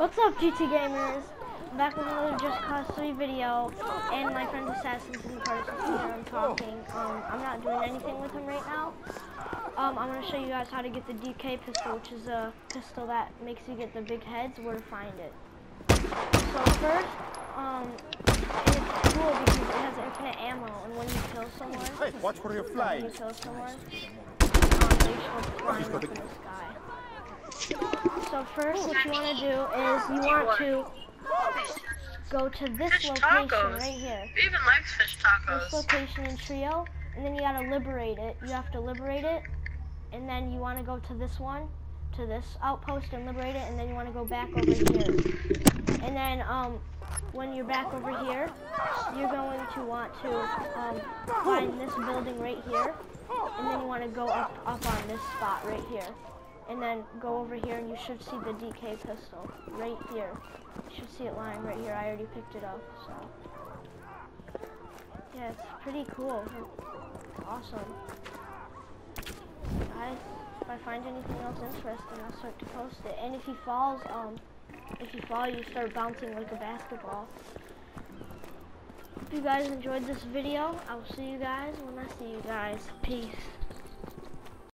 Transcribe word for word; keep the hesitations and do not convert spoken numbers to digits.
What's up, G T Gamers? I'm back with another Just Cause three video, and my friend Assassin's in the person here. I'm talking. Um, I'm not doing anything with him right now. Um, I'm going to show you guys how to get the D K pistol, which is a pistol that makes you get the big heads, where to find it. So first, um, and it's cool because it has infinite ammo, and when you kill someone, hey, watch where you're flying. when you kill someone, um, they show flying up in the sky. So first, what you want to do is you want to go to this Fish location tacos. right here. Who even likes fish tacos? This location in Trio, and then you gotta liberate it. You have to liberate it, and then you want to go to this one, to this outpost and liberate it, and then you want to go back over here. And then um, when you're back over here, you're going to want to um, find this building right here, and then you want to go up, up on this spot right here. And then go over here and you should see the D K pistol right here. You should see it lying right here. I already picked it up, so. Yeah, it's pretty cool. It's awesome. Guys, if I find anything else interesting, I'll start to post it. And if he falls, um, if you fall, you start bouncing like a basketball. Hope you guys enjoyed this video. I will see you guys when I see you guys. Peace.